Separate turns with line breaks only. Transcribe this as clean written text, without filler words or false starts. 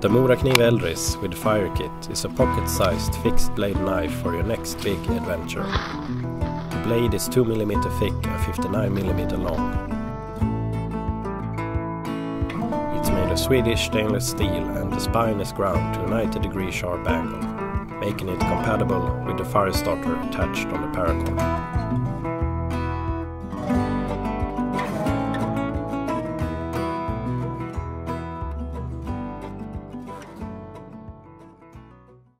The Morakniv Eldris with fire kit is a pocket-sized fixed blade knife for your next big adventure. The blade is 2 mm thick and 59 mm long. It's made of Swedish stainless steel and the spine is ground to a 90-degree sharp angle, making it compatible with the fire starter attached on the paracord.